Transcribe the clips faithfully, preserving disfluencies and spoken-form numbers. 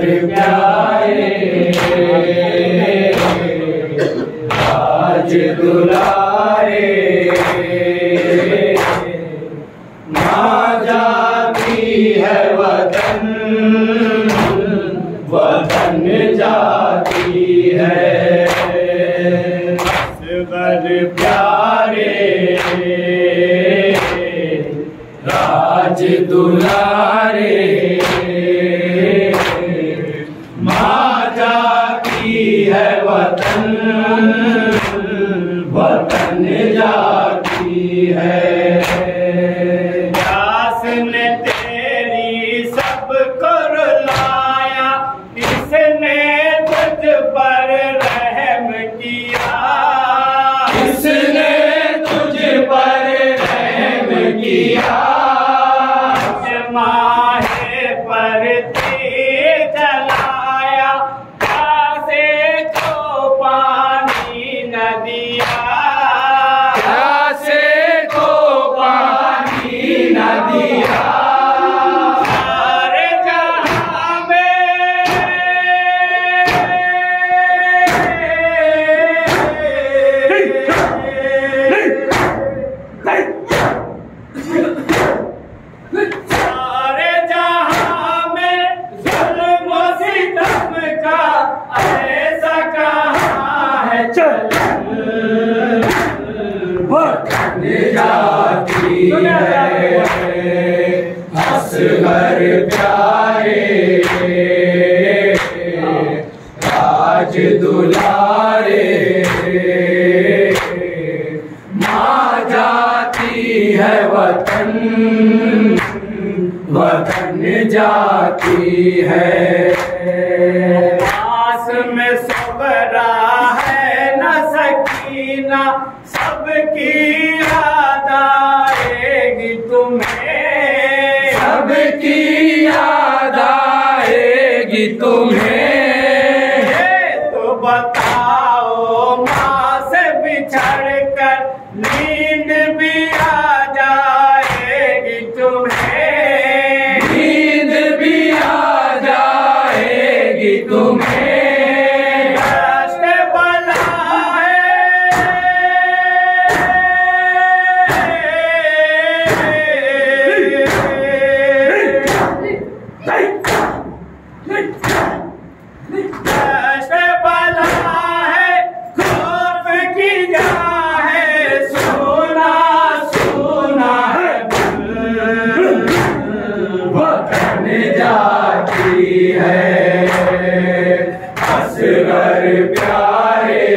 प्यारे राज दुलारे माँ जाती है वतन वतन जाती है असगर प्यारे राज दुलारे माँ जाती है वतन वतन जाती है प्यास ने तेरी सबको रुलाया इसने तुझ पर रहम किया इसने तुझ पर रहम किया माहे पर तीर चलाया प्यासे को पानी न दिया प्यासे को पानी न दिया सारे जहां में सारे जहां में जुल्म सितम का ऐसा कहाँ है चलन वतन जाती है असगर प्यारे राज दुलारे माँ जाती है वतन वतन जाती है पास में सबरा है न सकीना सबकी याद आएगी तुम्हें सबकी याद आएगी तुम्हें तो बताओ माँ से बिछड़ कर नींद भी आ जाएगी तुम्हें नींद भी आ जाएगी तुम्हें असगर प्यारे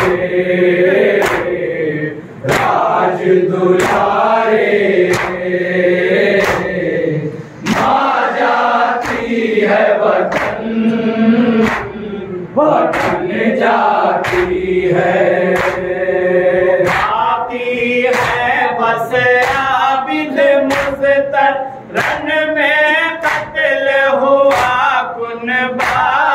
राज दुलारे माँ जाती है वतन वतन जाती है आती है बस आबिद मुज़्तर रन में कत्ल हुआ कुनबा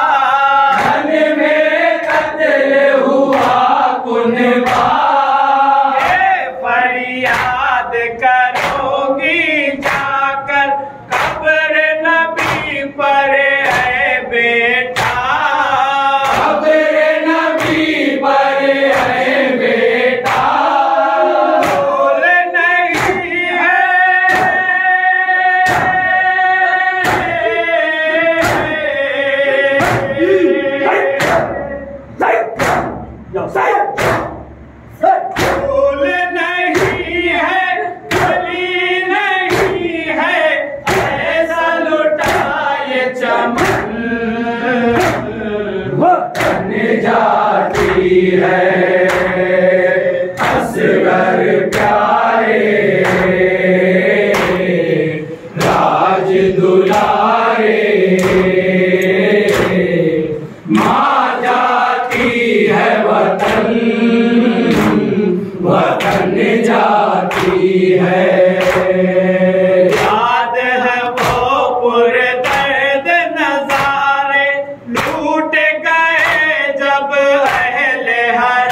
फरियाद करोगी जाकर कब्र नबी पर है बेटा कब्र नबी पर है बेटा भूल नहीं है भूल नहीं है गली नहीं है ऐसा लुटाए चमन वतन जाती है असगर प्यारे राज दुलारे माँ जाती है वतन वतन जाती है याद है वो पुरदर्द नजारे लूट गए जब अहले हर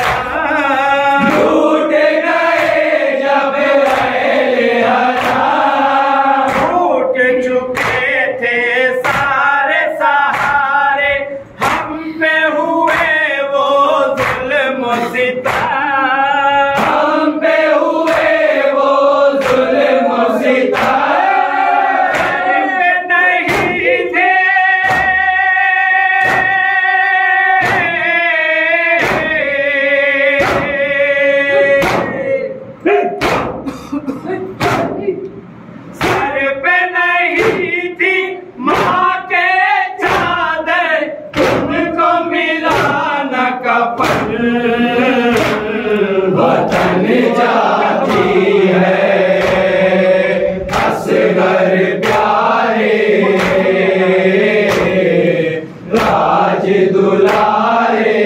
राज दुलारे,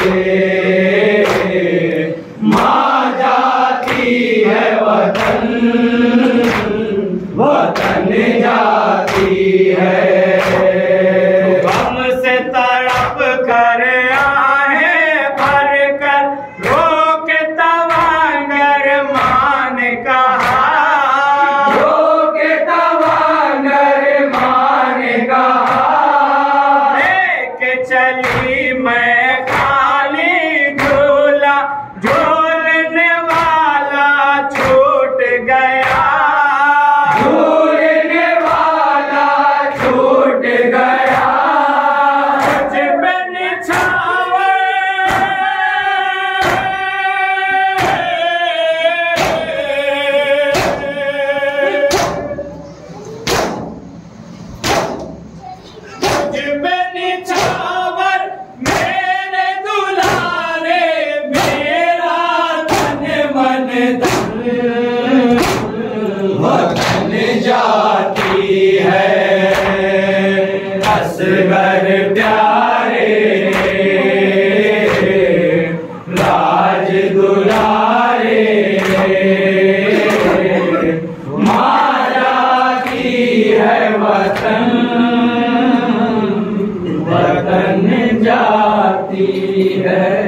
माँ जाती है वतन, वतन जाती है। गम से तड़प कर आहे भर कर रोक तवांगर मान कहा, रोक तवांगर मान कहा। लेके चली मैं खाली झूला, झूलने वाला छूट गया, झूलने वाला छूट गया। मुझ पे निछावर मुझ पे निछावर मेरे दुलारे, मेरा तन मन धन वतन जाती है, असगर प्यारे, राज दुलारे, माँ जाती है वतन, वतन जाती है।